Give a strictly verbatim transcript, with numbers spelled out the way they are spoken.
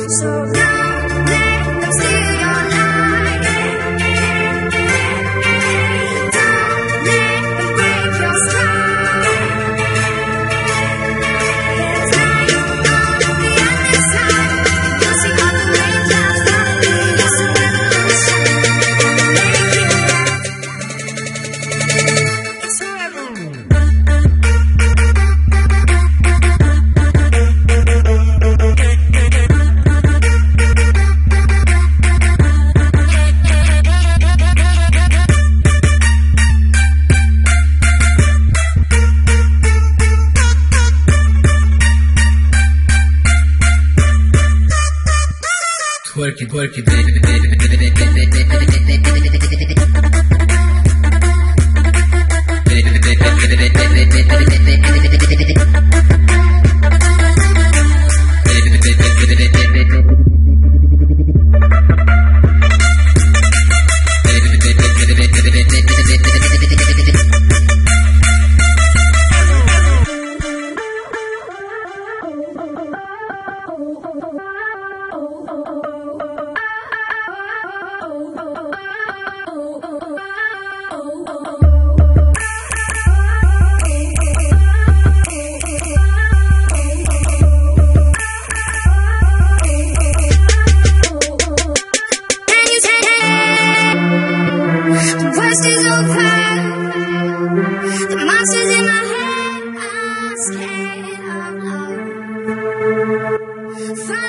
So don't let them steal your light. Don't let them break your stride. There's light on the other side. You'll see all the raindrops falling. It's a revolution. Make it right. It's forever. Twerk it, twerk it, baby, baby, baby, baby, baby, The monsters in my head are scared of love.